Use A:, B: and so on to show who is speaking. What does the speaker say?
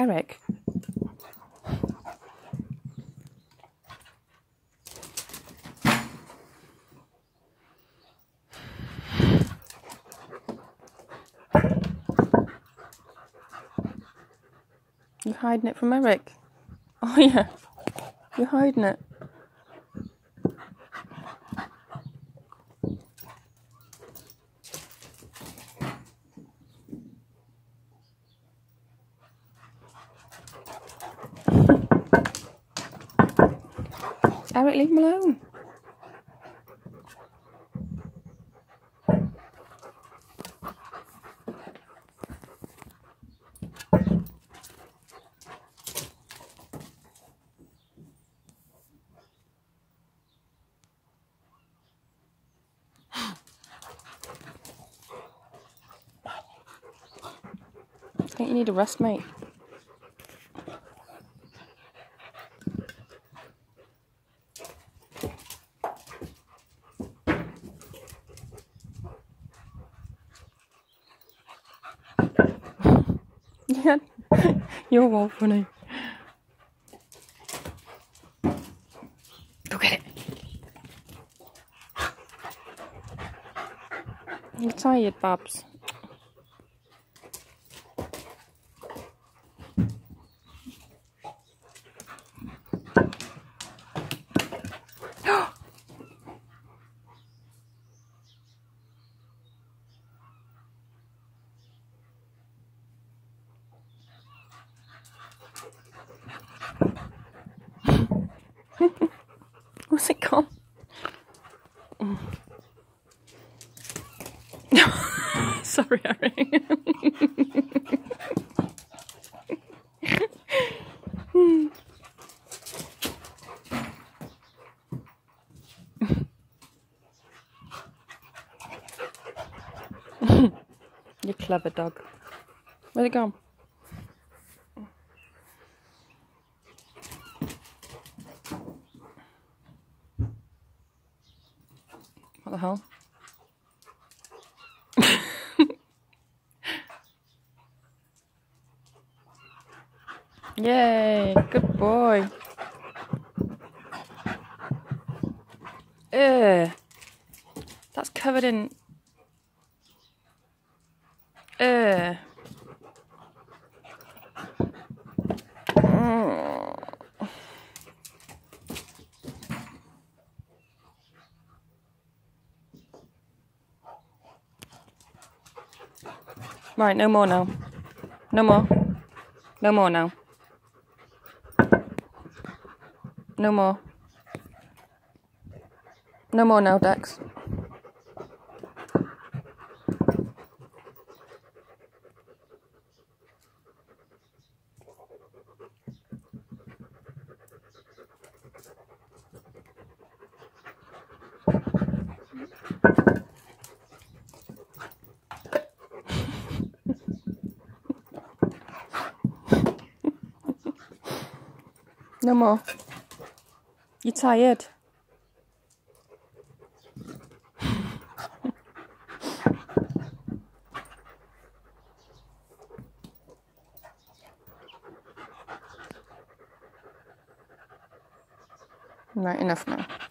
A: Eric? You hiding it from Eric? Oh yeah, you're hiding it. Eric, leave him alone. I think you need a rest, mate. Yeah, you're all funny. Go get it. You're tired, Babs. What's it called? Sorry, Harry. You clever dog. Where's it gone? What the hell? Yay, good boy. Ugh. That's covered in... Ugh. Right, no more now. No more. No more now. No more. No more now, Dex. No more. You're tired. Right, enough now.